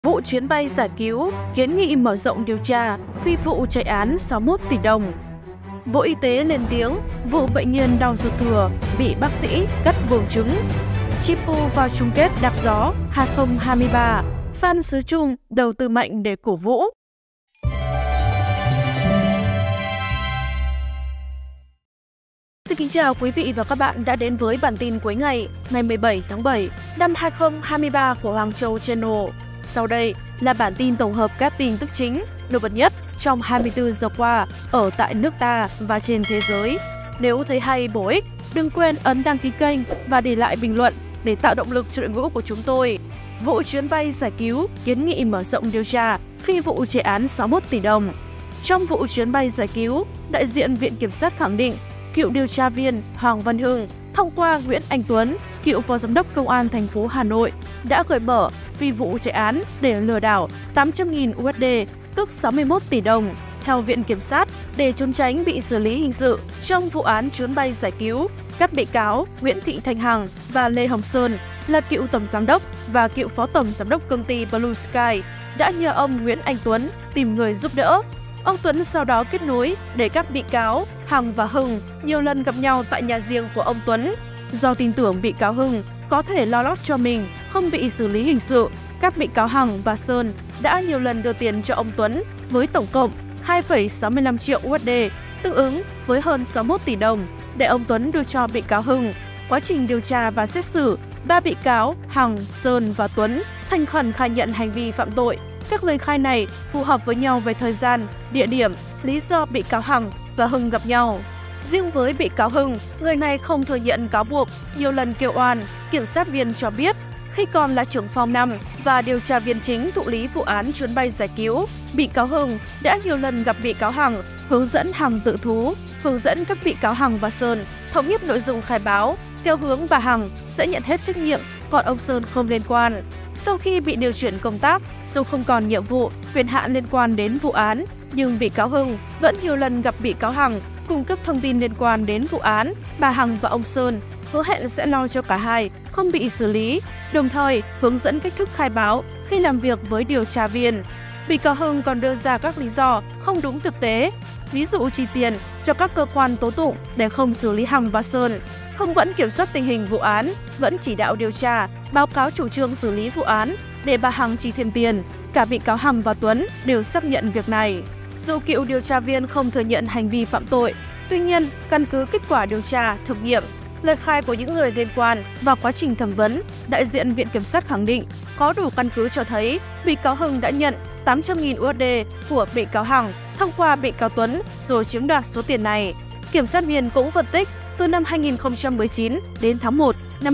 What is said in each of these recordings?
Vụ chuyến bay giải cứu, kiến nghị mở rộng điều tra, phi vụ chạy án 61 tỷ đồng. Bộ Y tế lên tiếng, vụ bệnh nhân đau ruột thừa bị bác sĩ cắt buồng trứng. Chipu vào chung kết đạp gió 2023, Phan Xứ Trung đầu tư mạnh để cổ vũ. Xin kính chào quý vị và các bạn đã đến với bản tin cuối ngày 17 tháng 7 năm 2023 của Hoàng Châu Channel. Sau đây là bản tin tổng hợp các tin tức chính, nổi bật nhất trong 24 giờ qua ở tại nước ta và trên thế giới. Nếu thấy hay, bổ ích, đừng quên ấn đăng ký kênh và để lại bình luận để tạo động lực cho đội ngũ của chúng tôi. Vụ chuyến bay giải cứu, kiến nghị mở rộng điều tra, phi vụ chạy án 61 tỷ đồng. Trong vụ chuyến bay giải cứu, đại diện Viện Kiểm sát khẳng định cựu điều tra viên Hoàng Văn Hưng thông qua Nguyễn Anh Tuấn, cựu Phó Giám đốc Công an thành phố Hà Nội, đã gợi mở phi vụ chạy án để lừa đảo 800.000 USD, tức 61 tỷ đồng, theo Viện Kiểm sát để trốn tránh bị xử lý hình sự trong vụ án chuyến bay giải cứu. Các bị cáo Nguyễn Thị Thanh Hằng và Lê Hồng Sơn là cựu Tổng Giám đốc và cựu Phó Tổng Giám đốc công ty Blue Sky đã nhờ ông Nguyễn Anh Tuấn tìm người giúp đỡ. Ông Tuấn sau đó kết nối để các bị cáo Hằng và Hưng nhiều lần gặp nhau tại nhà riêng của ông Tuấn. Do tin tưởng bị cáo Hưng có thể lo lót cho mình không bị xử lý hình sự, các bị cáo Hằng và Sơn đã nhiều lần đưa tiền cho ông Tuấn với tổng cộng 2,65 triệu USD, tương ứng với hơn 61 tỷ đồng, để ông Tuấn đưa cho bị cáo Hưng. Quá trình điều tra và xét xử, ba bị cáo Hằng, Sơn và Tuấn thành khẩn khai nhận hành vi phạm tội. Các lời khai này phù hợp với nhau về thời gian, địa điểm, lý do bị cáo Hằng và Hưng gặp nhau. Riêng với bị cáo Hưng, người này không thừa nhận cáo buộc, nhiều lần kêu oan. Kiểm sát viên cho biết, khi còn là trưởng phòng 5 và điều tra viên chính thụ lý vụ án chuyến bay giải cứu, bị cáo Hưng đã nhiều lần gặp bị cáo Hằng, hướng dẫn Hằng tự thú, hướng dẫn các bị cáo Hằng và Sơn thống nhất nội dung khai báo, theo hướng bà Hằng sẽ nhận hết trách nhiệm, còn ông Sơn không liên quan. Sau khi bị điều chuyển công tác, dù không còn nhiệm vụ, quyền hạn liên quan đến vụ án, nhưng bị cáo Hưng vẫn nhiều lần gặp bị cáo Hằng, cung cấp thông tin liên quan đến vụ án. Bà Hằng và ông Sơn hứa hẹn sẽ lo cho cả hai không bị xử lý, đồng thời hướng dẫn cách thức khai báo khi làm việc với điều tra viên. Bị cáo Hưng còn đưa ra các lý do không đúng thực tế, ví dụ chi tiền cho các cơ quan tố tụng để không xử lý Hằng và Sơn. Hưng vẫn kiểm soát tình hình vụ án, vẫn chỉ đạo điều tra, báo cáo chủ trương xử lý vụ án để bà Hằng chi thêm tiền. Cả bị cáo Hằng và Tuấn đều xác nhận việc này. Dù cựu điều tra viên không thừa nhận hành vi phạm tội, tuy nhiên, căn cứ kết quả điều tra, thực nghiệm, lời khai của những người liên quan và quá trình thẩm vấn, đại diện Viện Kiểm sát khẳng định có đủ căn cứ cho thấy bị cáo Hưng đã nhận 800.000 USD của bị cáo Hằng thông qua bị cáo Tuấn rồi chiếm đoạt số tiền này. Kiểm sát viên cũng phân tích, từ năm 2019 đến tháng 1 năm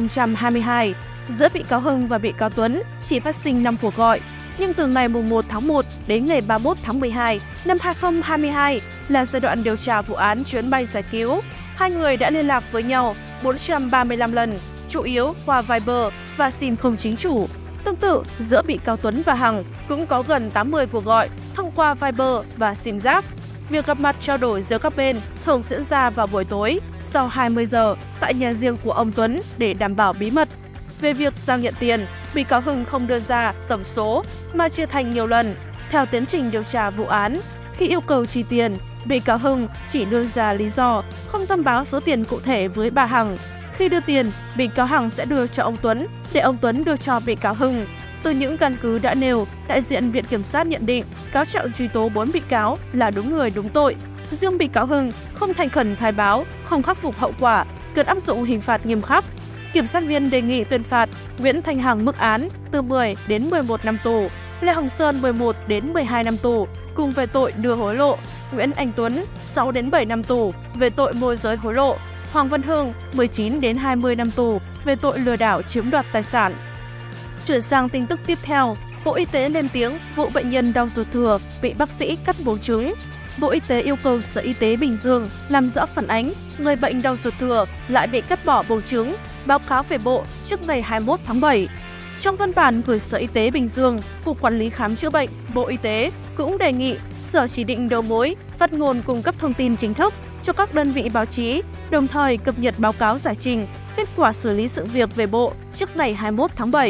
2022, giữa bị cáo Hưng và bị cáo Tuấn chỉ phát sinh 5 cuộc gọi. Nhưng từ ngày 1 tháng 1 đến ngày 31 tháng 12 năm 2022 là giai đoạn điều tra vụ án chuyến bay giải cứu, hai người đã liên lạc với nhau 435 lần, chủ yếu qua Viber và SIM không chính chủ. Tương tự, giữa bị cáo Tuấn và Hằng cũng có gần 80 cuộc gọi thông qua Viber và SIM giác. Việc gặp mặt trao đổi giữa các bên thường diễn ra vào buổi tối sau 20 giờ tại nhà riêng của ông Tuấn để đảm bảo bí mật. Về việc giao nhận tiền, bị cáo Hưng không đưa ra tổng số mà chia thành nhiều lần. Theo tiến trình điều tra vụ án, khi yêu cầu chi tiền, bị cáo Hưng chỉ đưa ra lý do không thông báo số tiền cụ thể với bà Hằng. Khi đưa tiền, bị cáo Hằng sẽ đưa cho ông Tuấn để ông Tuấn đưa cho bị cáo Hưng. Từ những căn cứ đã nêu, đại diện Viện Kiểm sát nhận định cáo trạng truy tố 4 bị cáo là đúng người đúng tội. Riêng bị cáo Hưng không thành khẩn khai báo, không khắc phục hậu quả, cần áp dụng hình phạt nghiêm khắc. Kiểm sát viên đề nghị tuyên phạt Nguyễn Thanh Hằng mức án từ 10 đến 11 năm tù, Lê Hồng Sơn 11 đến 12 năm tù cùng về tội đưa hối lộ, Nguyễn Anh Tuấn 6 đến 7 năm tù về tội môi giới hối lộ, Hoàng Văn Hưng 19 đến 20 năm tù về tội lừa đảo chiếm đoạt tài sản. Chuyển sang tin tức tiếp theo, Bộ Y tế lên tiếng vụ bệnh nhân đau ruột thừa bị bác sĩ cắt buồng trứng. Bộ Y tế yêu cầu Sở Y tế Bình Dương làm rõ phản ánh người bệnh đau ruột thừa lại bị cắt bỏ buồng trứng, báo cáo về Bộ trước ngày 21 tháng 7. Trong văn bản gửi Sở Y tế Bình Dương, Cục Quản lý Khám chữa bệnh, Bộ Y tế cũng đề nghị Sở chỉ định đầu mối, phát ngôn cung cấp thông tin chính thức cho các đơn vị báo chí, đồng thời cập nhật báo cáo giải trình, kết quả xử lý sự việc về Bộ trước ngày 21 tháng 7.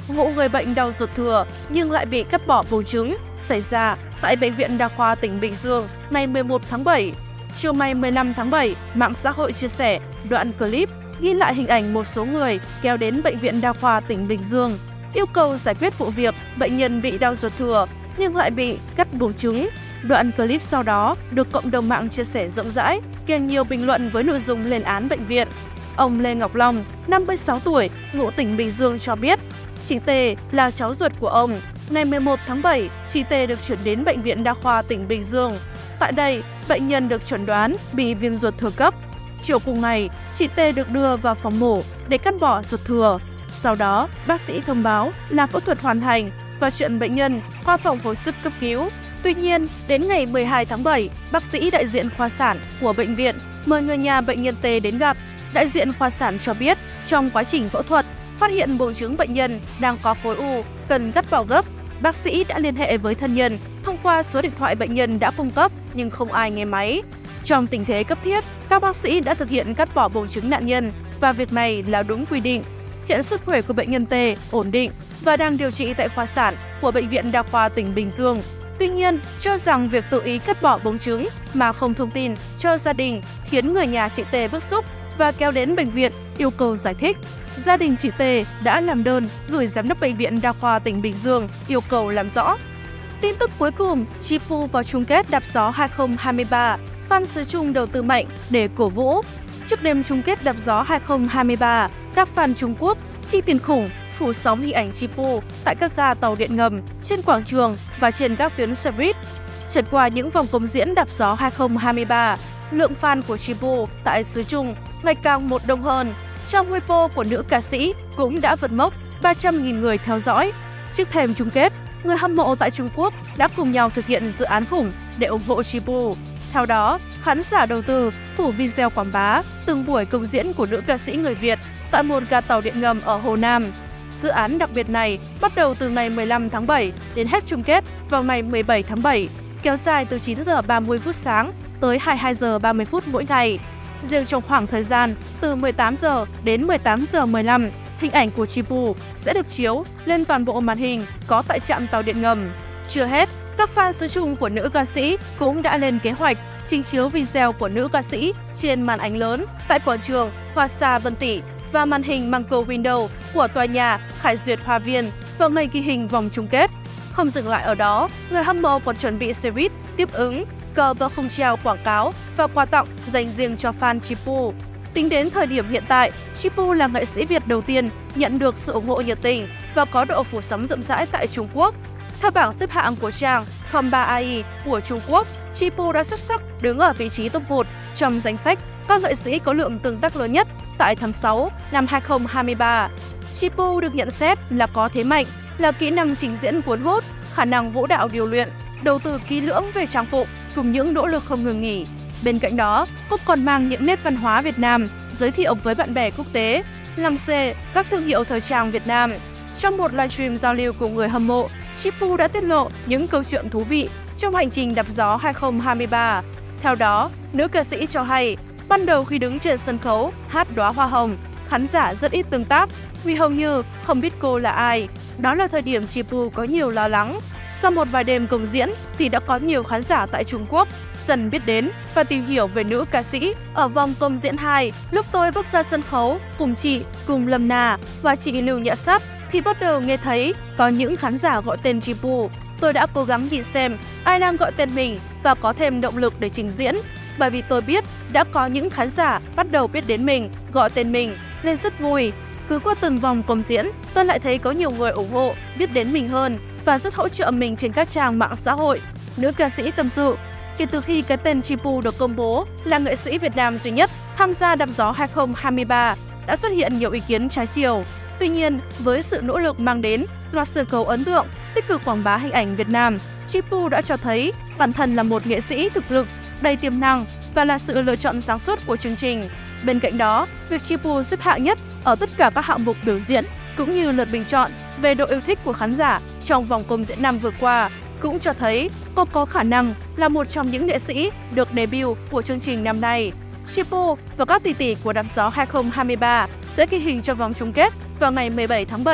vụ người bệnh đau ruột thừa nhưng lại bị cắt bỏ buồng trứng xảy ra tại Bệnh viện Đa khoa tỉnh Bình Dương ngày 11 tháng 7. Chiều ngày 15 tháng 7, mạng xã hội chia sẻ đoạn clip ghi lại hình ảnh một số người kéo đến Bệnh viện Đa khoa tỉnh Bình Dương, yêu cầu giải quyết vụ việc bệnh nhân bị đau ruột thừa nhưng lại bị cắt buồng trứng. Đoạn clip sau đó được cộng đồng mạng chia sẻ rộng rãi, kèm nhiều bình luận với nội dung lên án bệnh viện. Ông Lê Ngọc Long, 56 tuổi, ngụ tỉnh Bình Dương cho biết, chị T là cháu ruột của ông. Ngày 11 tháng 7, chị T được chuyển đến Bệnh viện Đa khoa tỉnh Bình Dương. Tại đây, bệnh nhân được chẩn đoán bị viêm ruột thừa cấp. Chiều cùng ngày, chị T được đưa vào phòng mổ để cắt bỏ ruột thừa. Sau đó, bác sĩ thông báo là phẫu thuật hoàn thành và chuyển bệnh nhân qua phòng hồi sức cấp cứu. Tuy nhiên, đến ngày 12 tháng 7, bác sĩ đại diện khoa sản của bệnh viện mời người nhà bệnh nhân T đến gặp. Đại diện khoa sản cho biết, trong quá trình phẫu thuật, phát hiện buồng trứng bệnh nhân đang có khối u, cần cắt bỏ gấp. Bác sĩ đã liên hệ với thân nhân thông qua số điện thoại bệnh nhân đã cung cấp nhưng không ai nghe máy. Trong tình thế cấp thiết, các bác sĩ đã thực hiện cắt bỏ buồng trứng nạn nhân và việc này là đúng quy định. Hiện sức khỏe của bệnh nhân T ổn định và đang điều trị tại khoa sản của Bệnh viện Đa khoa tỉnh Bình Dương. Tuy nhiên, cho rằng việc tự ý cắt bỏ buồng trứng mà không thông tin cho gia đình khiến người nhà chị T bức xúc và kéo đến bệnh viện yêu cầu giải thích. Gia đình chị T đã làm đơn gửi Giám đốc Bệnh viện Đa khoa tỉnh Bình Dương yêu cầu làm rõ. Tin tức cuối cùng, Chipu vào chung kết đạp gió 2023, Phan Sứ Trung đầu tư mạnh để cổ vũ. Trước đêm chung kết đạp gió 2023, các fan Trung Quốc chi tiền khủng phủ sóng hình ảnh Chipu tại các ga tàu điện ngầm, trên quảng trường và trên các tuyến xe buýt. Trải qua những vòng công diễn đạp gió 2023, lượng fan của Chipu tại xứ Trung ngày càng một đông hơn. Trong Weibo của nữ ca sĩ cũng đã vượt mốc 300.000 người theo dõi. Trước thềm chung kết, người hâm mộ tại Trung Quốc đã cùng nhau thực hiện dự án khủng để ủng hộ Chipu. Theo đó, khán giả đầu tư phủ video quảng bá từng buổi công diễn của nữ ca sĩ người Việt tại một ga tàu điện ngầm ở Hồ Nam. Dự án đặc biệt này bắt đầu từ ngày 15 tháng 7 đến hết chung kết vào ngày 17 tháng 7, kéo dài từ 9 giờ 30 phút sáng tới 22 giờ 30 phút mỗi ngày. Riêng trong khoảng thời gian từ 18 giờ đến 18 giờ 15, hình ảnh của Chipu sẽ được chiếu lên toàn bộ màn hình có tại trạm tàu điện ngầm. Chưa hết, các fan xứ Trung của nữ ca sĩ cũng đã lên kế hoạch trình chiếu video của nữ ca sĩ trên màn ảnh lớn tại quảng trường Hoa Sa Vân Tỉ và màn hình Manco Window của tòa nhà Khải Duyệt Hoa Viên vào ngày ghi hình vòng chung kết. Không dừng lại ở đó, người hâm mộ còn chuẩn bị xe buýt tiếp ứng, cờ và khung treo quảng cáo và quà tặng dành riêng cho fan Chipu. Tính đến thời điểm hiện tại, Chipu là nghệ sĩ Việt đầu tiên nhận được sự ủng hộ nhiệt tình và có độ phủ sóng rộng rãi tại Trung Quốc. Theo bảng xếp hạng của trang Com3AI của Trung Quốc, Chipu đã xuất sắc đứng ở vị trí top 1 trong danh sách các nghệ sĩ có lượng tương tác lớn nhất tại tháng 6 năm 2023. Chipu được nhận xét là có thế mạnh là kỹ năng trình diễn cuốn hút, khả năng vũ đạo điều luyện, đầu tư kỹ lưỡng về trang phục cùng những nỗ lực không ngừng nghỉ. Bên cạnh đó, cô còn mang những nét văn hóa Việt Nam giới thiệu với bạn bè quốc tế, làm xê các thương hiệu thời trang Việt Nam. Trong một livestream giao lưu cùng người hâm mộ, Chipu đã tiết lộ những câu chuyện thú vị trong hành trình đạp gió 2023. Theo đó, nữ ca sĩ cho hay, ban đầu khi đứng trên sân khấu hát Đóa Hoa Hồng, khán giả rất ít tương tác vì hầu như không biết cô là ai. Đó là thời điểm Chipu có nhiều lo lắng. Sau một vài đêm công diễn thì đã có nhiều khán giả tại Trung Quốc dần biết đến và tìm hiểu về nữ ca sĩ. Ở vòng công diễn 2, lúc tôi bước ra sân khấu cùng chị, cùng Lâm Na và chị Lưu Nhã Sắt thì bắt đầu nghe thấy có những khán giả gọi tên Chipu. Tôi đã cố gắng nhìn xem ai đang gọi tên mình và có thêm động lực để trình diễn. Bởi vì tôi biết đã có những khán giả bắt đầu biết đến mình, gọi tên mình, nên rất vui. Cứ qua từng vòng công diễn, tôi lại thấy có nhiều người ủng hộ, biết đến mình hơn và rất hỗ trợ mình trên các trang mạng xã hội. Nữ ca sĩ tâm sự, kể từ khi cái tên Chipu được công bố là nghệ sĩ Việt Nam duy nhất tham gia đạp gió 2023, đã xuất hiện nhiều ý kiến trái chiều. Tuy nhiên, với sự nỗ lực mang đến loạt sân khấu ấn tượng, tích cực quảng bá hình ảnh Việt Nam, Chipu đã cho thấy bản thân là một nghệ sĩ thực lực, đầy tiềm năng và là sự lựa chọn sáng suốt của chương trình. Bên cạnh đó, việc Chipu xếp hạng nhất ở tất cả các hạng mục biểu diễn cũng như lượt bình chọn về độ yêu thích của khán giả trong vòng công diễn năm vừa qua cũng cho thấy cô có khả năng là một trong những nghệ sĩ được debut của chương trình năm nay. Chipu và các tỷ tỷ của đạp gió 2023 sẽ ghi hình cho vòng chung kết vào ngày 17 tháng 7.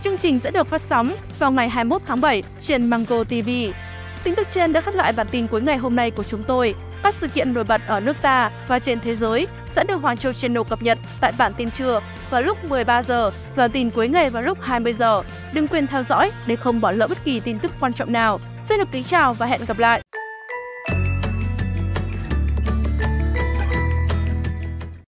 Chương trình sẽ được phát sóng vào ngày 21 tháng 7 trên Mango TV. Tin tức trên đã khép lại bản tin cuối ngày hôm nay của chúng tôi. Các sự kiện nổi bật ở nước ta và trên thế giới sẽ được Hoàng Châu Channel cập nhật tại bản tin trưa vào lúc 13 giờ và tin cuối ngày vào lúc 20 giờ. Đừng quên theo dõi để không bỏ lỡ bất kỳ tin tức quan trọng nào. Xin được kính chào và hẹn gặp lại!